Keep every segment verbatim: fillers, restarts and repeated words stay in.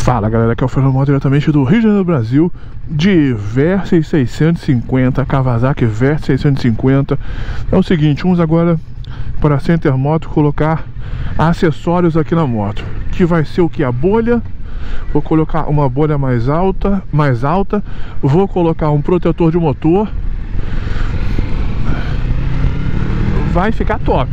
Fala galera, aqui é o Fernando Moto diretamente do Rio de Janeiro, Brasil, de Versys seiscentos e cinquenta, Kawasaki Versys seiscentos e cinquenta. É o seguinte, vamos agora para a Center Moto colocar acessórios aqui na moto, que vai ser o que? A bolha. Vou colocar uma bolha mais alta, mais alta, vou colocar um protetor de motor. Vai ficar top.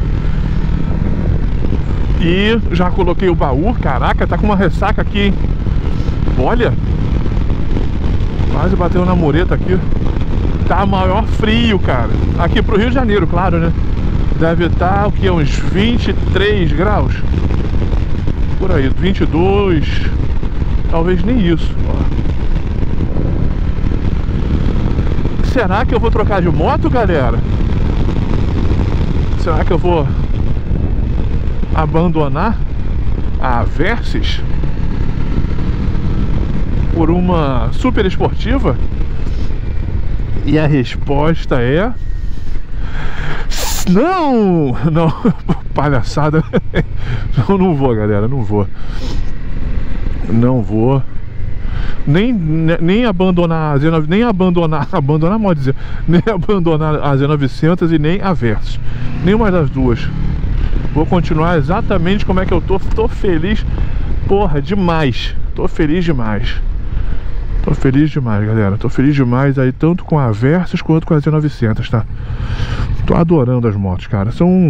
E já coloquei o baú. Caraca, tá com uma ressaca aqui, hein? Olha, quase bateu na mureta aqui. Tá maior frio, cara. Aqui pro Rio de Janeiro, claro, né? Deve estar o que? Uns vinte e três graus. Por aí, vinte e dois. Talvez nem isso. Será que eu vou trocar de moto, galera? Será que eu vou abandonar a Versys por uma super esportiva? E a resposta é não, não, palhaçada. Não, não vou, galera, não vou. Não vou. Nem, nem abandonar a Z nove, nem abandonar, abandonar, pode dizer, nem abandonar a Z novecentos e nem a Versys. Nenhuma das duas. Vou continuar exatamente como é que eu tô. Tô feliz, porra, demais. Tô feliz demais. Tô feliz demais, galera. Tô feliz demais aí, tanto com a Versys quanto com a Z novecentos, tá? Tô adorando as motos, cara. São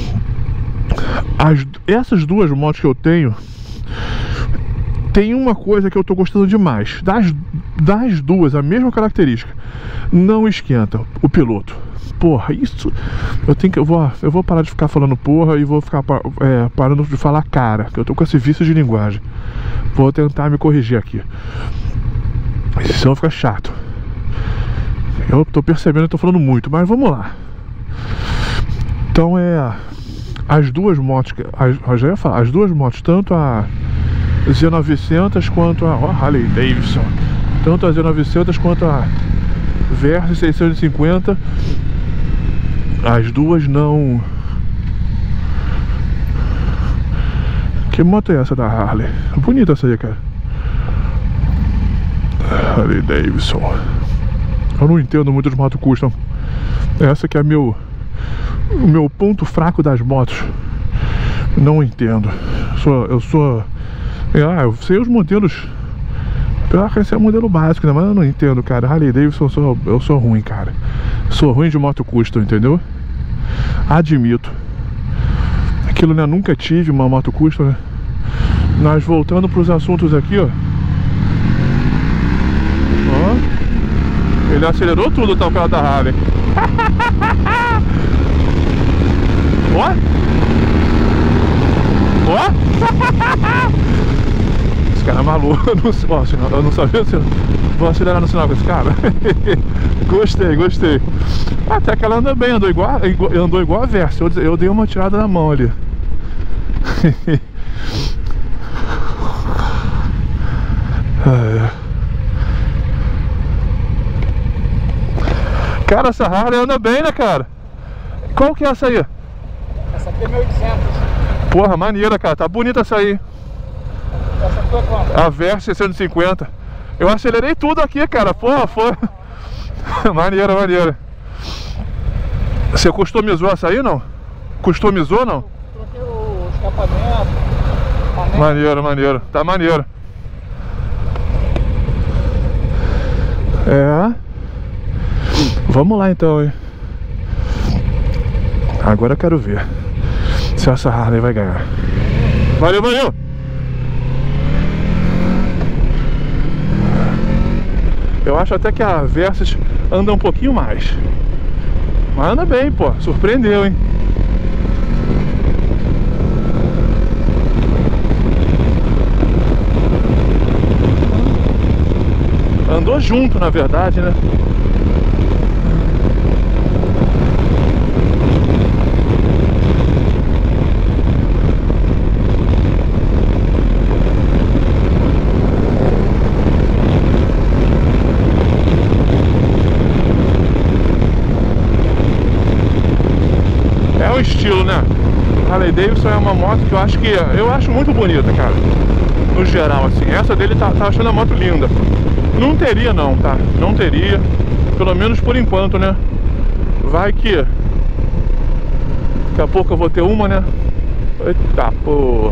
as, essas duas motos que eu tenho. Tem uma coisa que eu tô gostando demais. Das, das duas, a mesma característica. Não esquenta o piloto. Porra, isso eu tenho que eu vou eu vou parar de ficar falando porra e vou ficar é, parando de falar cara, que eu tô com esse vício de linguagem. Vou tentar me corrigir aqui, senão fica chato. Eu tô percebendo que eu tô falando muito, mas vamos lá. Então é as duas motos, as, já ia falar, as duas motos, tanto a Z novecentos quanto a oh, Harley Davidson, tanto a Z novecentos quanto a Versys seiscentos e cinquenta. As duas não... Que moto é essa da Harley? Bonita essa aí, cara. Harley Davidson. Eu não entendo muito de moto custom. Essa que é meu... o meu ponto fraco das motos. Não entendo. Eu sou... Eu sou... Ah, eu sei os modelos. Pior que esse é o modelo básico, né? Mas eu não entendo, cara. Harley Davidson, eu sou, eu sou ruim, cara. Sou ruim de moto custom, entendeu? Admito. Aquilo, né? Nunca tive uma moto custom, né? Nós voltando pros assuntos aqui, ó. Ó. Ele acelerou tudo, tá, o carro da Harley. Ó. Ó. Esse cara é maluco. Eu não, ó, eu não sabia se vou acelerar no sinal com esse cara. Gostei, gostei. Até que ela anda bem, andou igual, andou igual a Versys. Eu, eu dei uma tirada na mão ali. Cara, essa Harley anda bem, né, cara? Qual que é essa aí? Essa aqui é mil e oitocentos. Porra, maneira, cara. Tá bonita essa aí. Essa foi quanto? A Versys seiscentos e cinquenta. Eu acelerei tudo aqui, cara. Porra, foi. Maneira, maneira. Você customizou essa aí, não? Customizou, não? Troquei o escapamento. Panela. Maneiro, maneiro. Tá maneiro. É. Vamos lá então, hein? Agora eu quero ver se essa Harley vai ganhar. Valeu, valeu! Eu acho até que a Versys anda um pouquinho mais. Mas anda bem, pô. Surpreendeu, hein? Andou junto, na verdade, né? Harley Davidson é uma moto que eu acho que eu acho muito bonita, cara. No geral, assim. Essa dele tá, tá achando a moto linda. Não teria não, tá? Não teria. Pelo menos por enquanto, né? Vai que daqui a pouco eu vou ter uma, né? Eita porra.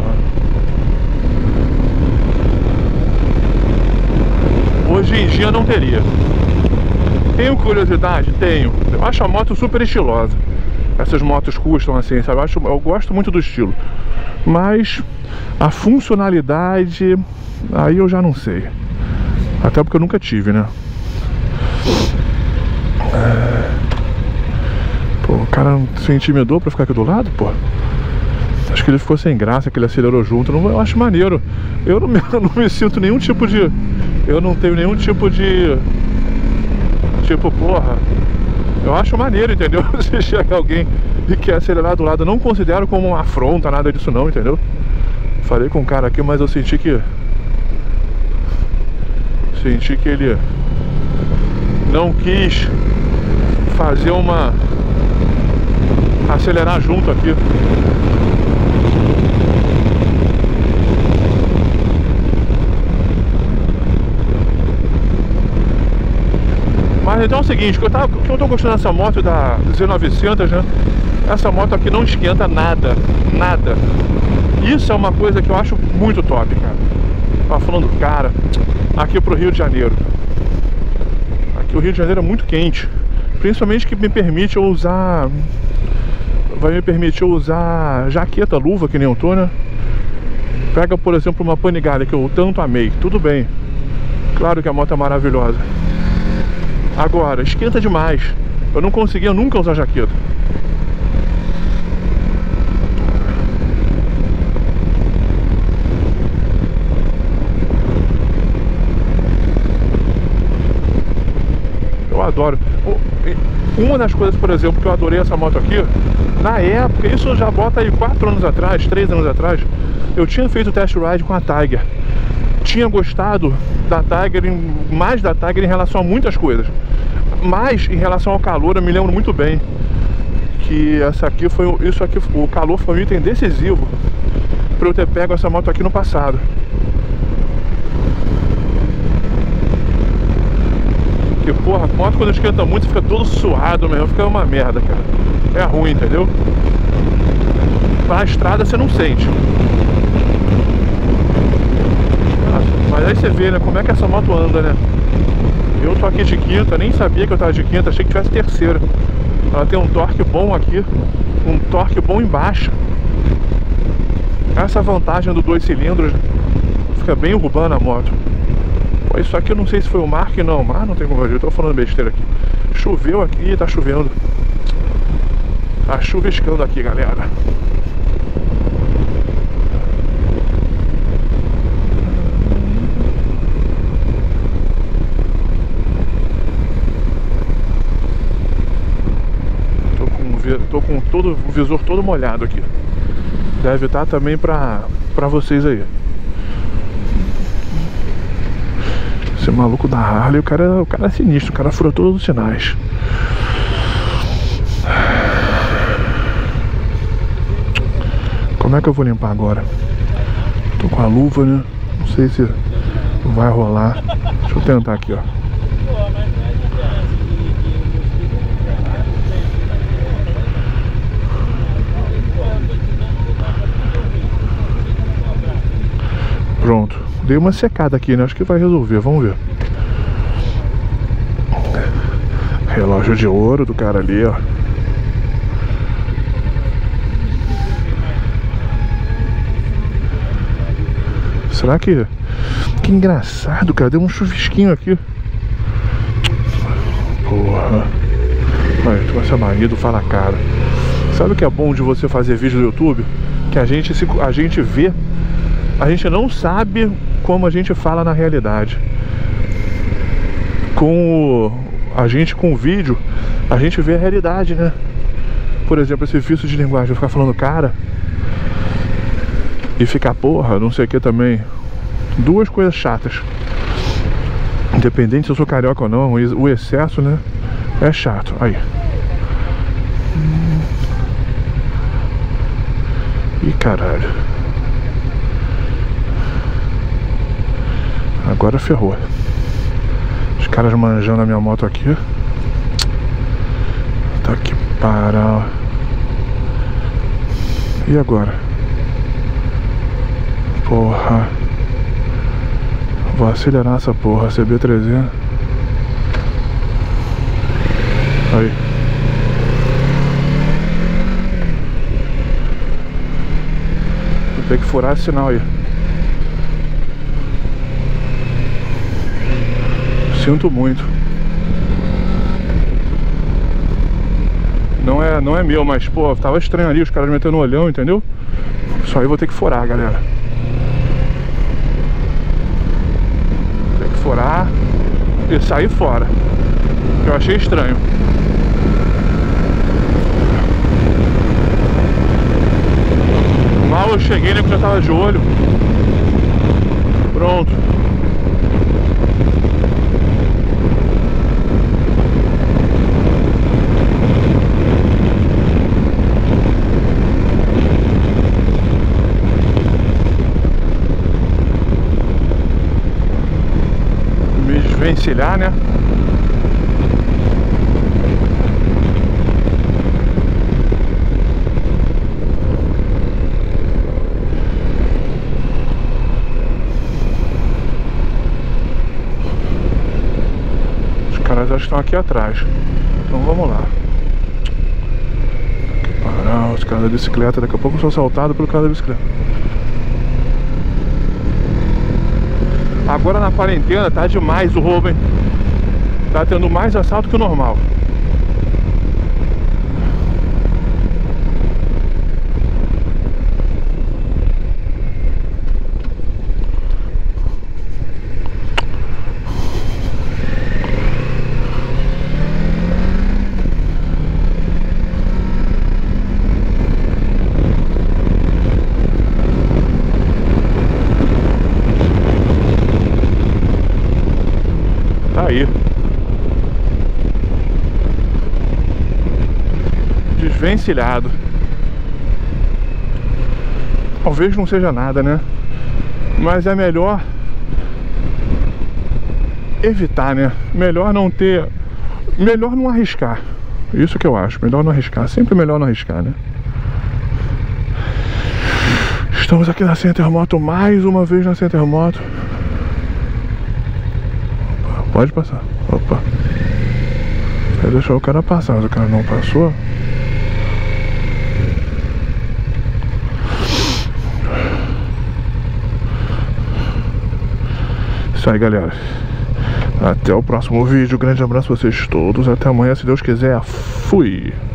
Hoje em dia não teria. Tenho curiosidade? Tenho. Eu acho a moto super estilosa. Essas motos custam assim, sabe? Eu, acho, eu gosto muito do estilo. Mas a funcionalidade, aí eu já não sei. Até porque eu nunca tive, né? Pô, o cara se intimidou pra ficar aqui do lado, pô. Acho que ele ficou sem graça, que ele acelerou junto. Eu acho maneiro. Eu não, eu não me sinto nenhum tipo de... Eu não tenho nenhum tipo de... Tipo, porra... Eu acho maneiro, entendeu? Se chega alguém e quer acelerar do lado, eu não considero como uma afronta, nada disso não, entendeu? Falei com um cara aqui, mas eu senti que... Senti que ele... Não quis fazer uma... Acelerar junto aqui. Mas então é o seguinte, que eu, tava, que eu tô gostando dessa moto da Z novecentos, né? Essa moto aqui não esquenta nada, nada. Isso é uma coisa que eu acho muito top, cara. Tava falando, cara, aqui pro Rio de Janeiro. Aqui o Rio de Janeiro é muito quente. Principalmente que me permite eu usar... Vai me permitir eu usar jaqueta, luva, que nem eu tô, né? Pega, por exemplo, uma Panigale que eu tanto amei. Tudo bem. Claro que a moto é maravilhosa. Agora, esquenta demais. Eu não conseguia nunca usar jaqueta. Eu adoro. Uma das coisas, por exemplo, que eu adorei essa moto aqui, na época, isso já bota aí quatro anos atrás, três anos atrás, eu tinha feito test ride com a Tiger. Tinha gostado da Tiger, mais da Tiger em relação a muitas coisas. Mas em relação ao calor, eu me lembro muito bem que essa aqui foi, isso aqui, o calor foi um item decisivo para eu ter pego essa moto aqui no passado. Porque, porra, a moto quando esquenta muito fica todo suado mesmo, fica uma merda, cara. É ruim, entendeu? Na estrada você não sente. Mas aí você vê, né, como é que essa moto anda, né? Eu tô aqui de quinta, nem sabia que eu tava de quinta, achei que tivesse terceira. Ela tem um torque bom aqui, um torque bom embaixo. Essa vantagem do dois cilindros, fica bem urbana a moto. Pô, isso aqui eu não sei se foi o Mark, não, mas não tem como ver, eu tô falando besteira aqui. Choveu aqui, tá chovendo. Tá chuviscando aqui, galera. Tô com todo o visor todo molhado aqui. Deve estar também pra, pra vocês aí. Esse maluco da Harley, o cara, o cara é sinistro. O cara furou todos os sinais. Como é que eu vou limpar agora? Tô com a luva, né? Não sei se vai rolar. Deixa eu tentar aqui, ó. Pronto, dei uma secada aqui, né? Acho que vai resolver, vamos ver. Relógio de ouro do cara ali, ó. Será que... Que engraçado, cara, deu um chuvisquinho aqui. Porra. Mas com essa mania do fala cara. Sabe o que é bom de você fazer vídeo no YouTube? Que a gente, se, a gente vê. A gente não sabe como a gente fala na realidade. Com o, a gente com o vídeo, a gente vê a realidade, né? Por exemplo, esse vício de linguagem, eu ficar falando cara e ficar porra, não sei o que também. Duas coisas chatas. Independente se eu sou carioca ou não, o excesso, né? É chato. Aí. Ih, caralho. Agora ferrou. Os caras manjando a minha moto aqui. Tá que para. E agora? Porra. Vou acelerar essa porra. C B trezentos. Aí. Vou ter que furar esse sinal aí. Sinto muito. Não é, não é meu, mas pô, tava estranho ali, os caras metendo olhão, entendeu? Só aí vou ter que furar, galera. Tem que furar e sair fora. Eu achei estranho. Mal eu cheguei, né, que já tava de olho. Pronto. Me desvencilhar, né? Os caras acho que estão aqui atrás. Então vamos lá. Tem que parar. Os caras da bicicleta. Daqui a pouco eu sou assaltado pelo cara da bicicleta. Agora na quarentena tá demais o roubo, hein? Tá tendo mais assalto que o normal. Tá aí. Desvencilhado. Talvez não seja nada, né? Mas é melhor evitar, né? Melhor não ter... Melhor não arriscar. Isso que eu acho. Melhor não arriscar. Sempre melhor não arriscar, né? Estamos aqui na Center Moto. Mais uma vez na Center Moto. Pode passar. Opa. Vai deixar o cara passar, mas o cara não passou. Isso aí, galera. Até o próximo vídeo. Grande abraço a vocês todos. Até amanhã, se Deus quiser. Fui!